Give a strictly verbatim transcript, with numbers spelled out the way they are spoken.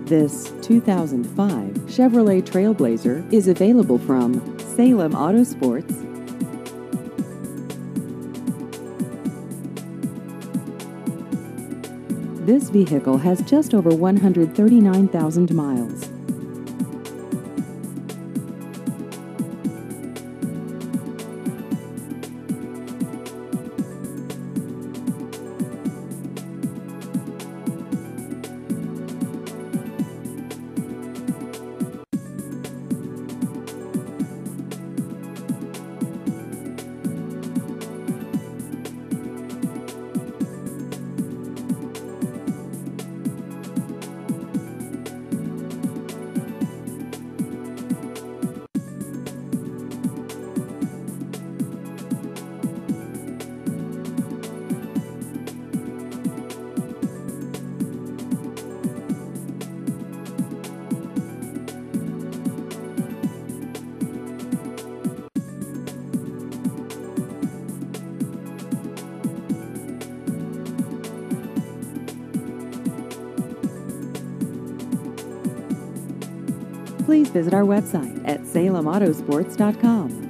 This two thousand five Chevrolet Trailblazer is available from Salem Auto Sports. This vehicle has just over one hundred thirty-nine thousand miles. Please visit our website at salem autosports dot com.